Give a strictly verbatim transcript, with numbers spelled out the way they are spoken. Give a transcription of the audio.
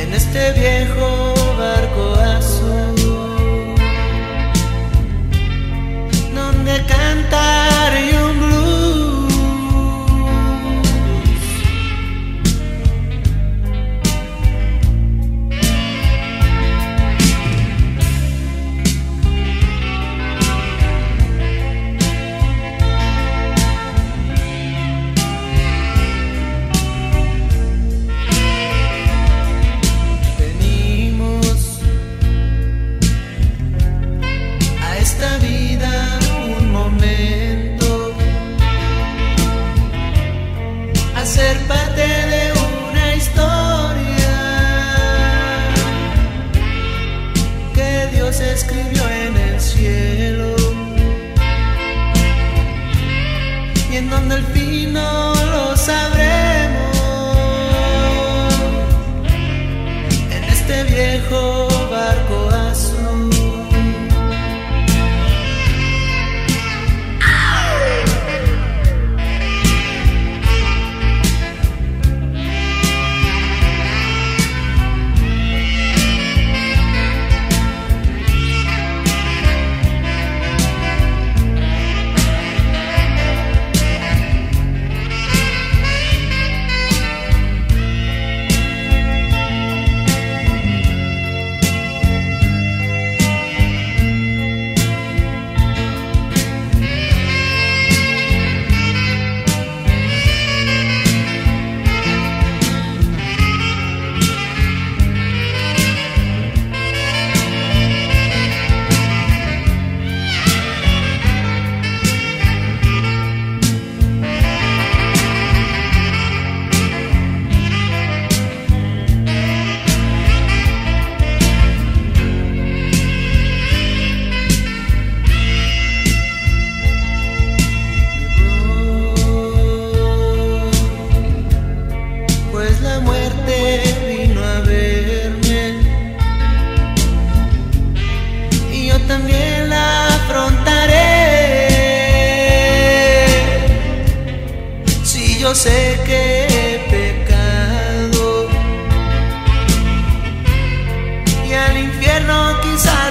en este viejo barco azul, donde cantar y un blues. Ser parte de una historia que Dios escribió en el cielo, y en donde al fin no lo sabremos, en este viejo barco azul. Pues la muerte vino a verme y yo también la afrontaré. Si yo sé que he pecado y al infierno quizás